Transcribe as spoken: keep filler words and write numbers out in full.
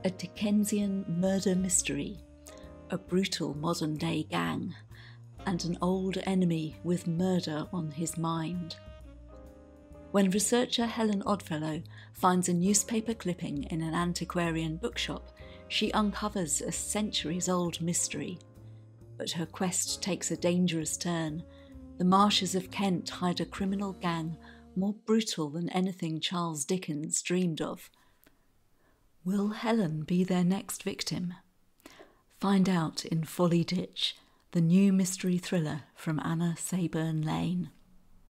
a Dickensian murder mystery, a brutal modern-day gang, and an old enemy with murder on his mind. When researcher Helen Oddfellow finds a newspaper clipping in an antiquarian bookshop, she uncovers a centuries-old mystery. But her quest takes a dangerous turn. The marshes of Kent hide a criminal gang more brutal than anything Charles Dickens dreamed of. Will Helen be their next victim? Find out in Folly Ditch, the new mystery thriller from Anna Sayburn Lane.